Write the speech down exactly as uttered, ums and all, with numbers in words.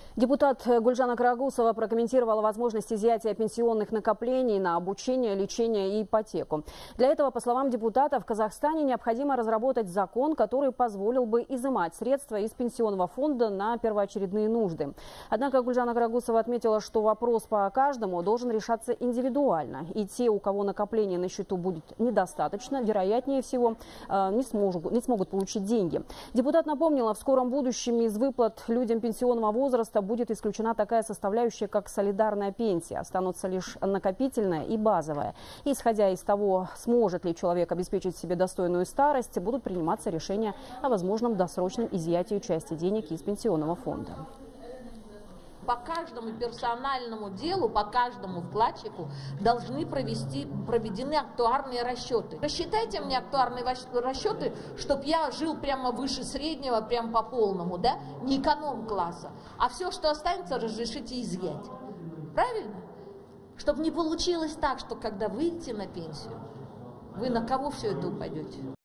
Депутат Гульжана Карагусова прокомментировала возможность изъятия пенсионных накоплений на обучение, лечение и ипотеку. Для этого, по словам депутата, в Казахстане необходимо разработать закон, который позволил бы изымать средства из пенсионного фонда на первоочередные нужды. Однако Гульжана Карагусова отметила, что вопрос по каждому должен решаться индивидуально. И те, у кого накопления на счету будет недостаточно, вероятнее всего, не смогут, не смогут получить деньги. Депутат напомнила, в скором будущем из выплат людям пенсионного возраста будет исключена такая составляющая, как солидарная пенсия. Останутся лишь накопительная и базовая. Исходя из того, сможет ли человек обеспечить себе достойную старость, будут приниматься решения о возможном досрочном изъятии части денег из пенсионного фонда. По каждому персональному делу, по каждому вкладчику должны провести, проведены актуарные расчеты. Рассчитайте мне актуарные расчеты, чтобы я жил прямо выше среднего, прямо по полному, да, не эконом-класса. А все, что останется, разрешите изъять. Правильно? Чтобы не получилось так, что когда выйдете на пенсию, вы на кого все это упадете?